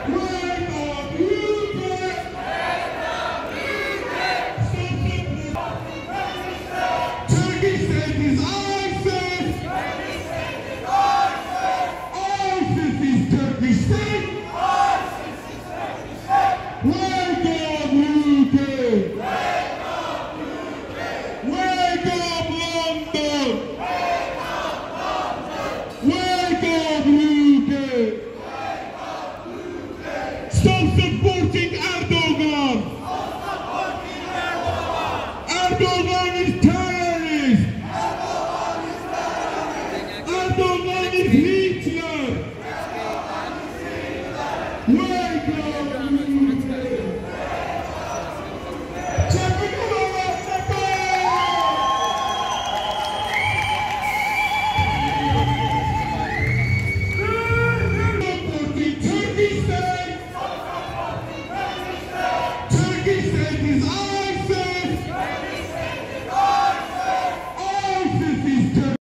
Wake up, UK! Turkey state is ISIS! ISIS is Turkey state! Wake up, UK! Wake up, London! Wake up, UK! Stop supporting Erdogan! Erdogan is terrorist! Erdogan is Hitler! Wake up, UK! Turkey state is ours!